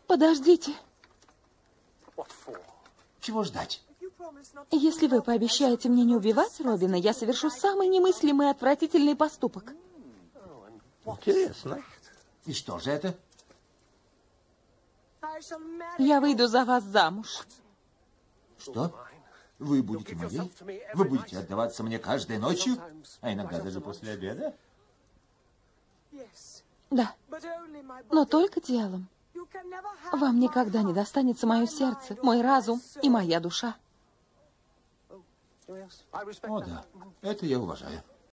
Подождите. Чего ждать? Если вы пообещаете мне не убивать Робина, я совершу самый немыслимый и отвратительный поступок. Интересно. И что же это? Я выйду за вас замуж. Что? Вы будете моей? Вы будете отдаваться мне каждой ночью? А иногда даже после обеда? Да, но только телом. Вам никогда не достанется мое сердце, мой разум и моя душа. О да, это я уважаю.